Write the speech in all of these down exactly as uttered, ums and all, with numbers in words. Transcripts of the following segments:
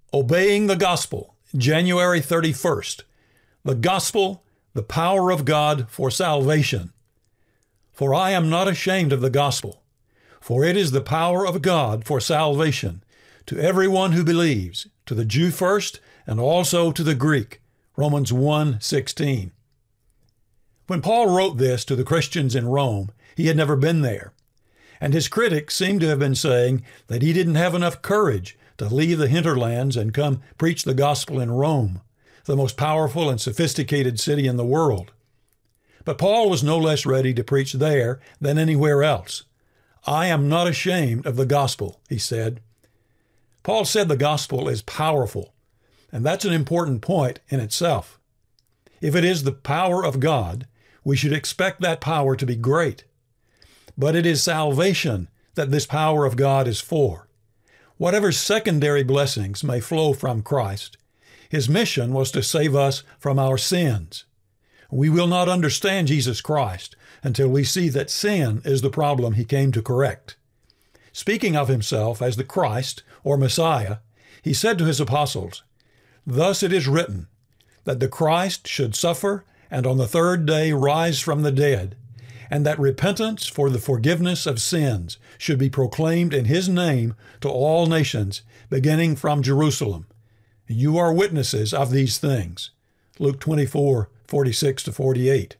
Obeying the Gospel, January thirty-first. The Gospel, the power of God for salvation. For I am not ashamed of the Gospel, for it is the power of God for salvation to everyone who believes, to the Jew first and also to the Greek. Romans one sixteen. When Paul wrote this to the Christians in Rome, he had never been there, and his critics seem to have been saying that he didn't have enough courage to leave the hinterlands and come preach the gospel in Rome, the most powerful and sophisticated city in the world. But Paul was no less ready to preach there than anywhere else. I am not ashamed of the gospel, he said. Paul said the gospel is powerful, and that's an important point in itself. If it is the power of God, we should expect that power to be great. But it is salvation that this power of God is for. Whatever secondary blessings may flow from Christ, his mission was to save us from our sins. We will not understand Jesus Christ until we see that sin is the problem he came to correct. Speaking of himself as the Christ, or Messiah, he said to his apostles, "Thus it is written, that the Christ should suffer and on the third day rise from the dead, and that repentance for the forgiveness of sins should be proclaimed in his name to all nations, beginning from Jerusalem. You are witnesses of these things." Luke twenty-four, forty-six to forty-eight.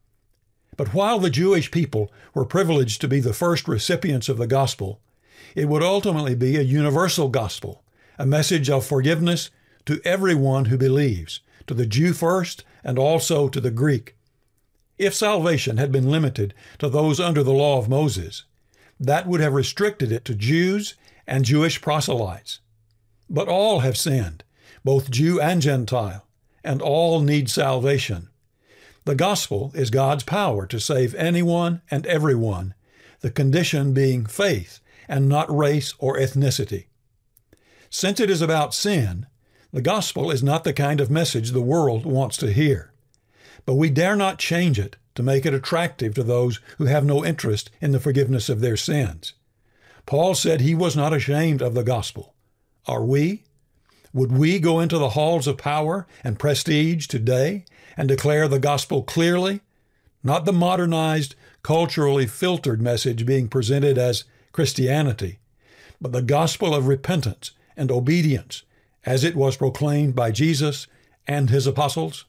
But while the Jewish people were privileged to be the first recipients of the gospel, it would ultimately be a universal gospel, a message of forgiveness to everyone who believes, to the Jew first and also to the Greek. If salvation had been limited to those under the law of Moses, that would have restricted it to Jews and Jewish proselytes. But all have sinned, both Jew and Gentile, and all need salvation. The gospel is God's power to save anyone and everyone, the condition being faith and not race or ethnicity. Since it is about sin, the gospel is not the kind of message the world wants to hear. But we dare not change it to make it attractive to those who have no interest in the forgiveness of their sins. Paul said he was not ashamed of the gospel. Are we? Would we go into the halls of power and prestige today and declare the gospel clearly? Not the modernized, culturally filtered message being presented as Christianity, but the gospel of repentance and obedience as it was proclaimed by Jesus and his apostles?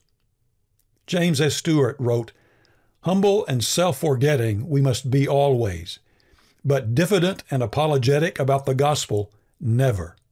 James S. Stewart wrote, "Humble and self-forgetting we must be always, but diffident and apologetic about the gospel, never."